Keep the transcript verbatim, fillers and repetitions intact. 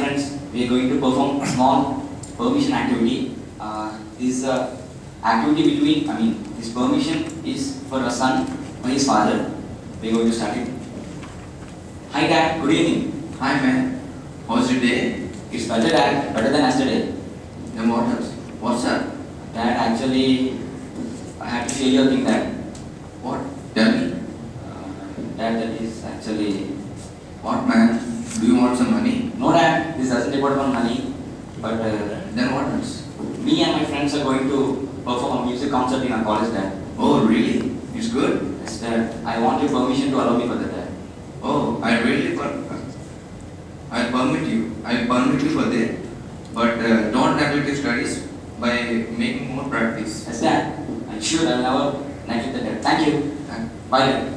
friends, we are going to perform a small permission activity. Uh, this uh, activity between, I mean, this permission is for a son or his father. We are going to start it. Hi Dad, good evening. Hi man, how's your day? It's better Dad, better than yesterday. Then what else? What's up? Dad, actually, I have to share you a thing, Dad. What? Tell me. Uh, Dad, that is actually... What man? Do you want some money? No Dad, this doesn't depend on money. But uh, Then what else? me and my friends are going to perform a music concert in our college, Dad. Oh really? It's good? Yes, Dad. I want your permission to allow me for that, Dad. Oh, I really per I permit you. I permit you for that. But uh, don't neglect your studies by making more practice. Yes, Dad. I'm sure I'll never neglect that, Dad. Thank you. Bye, Dad.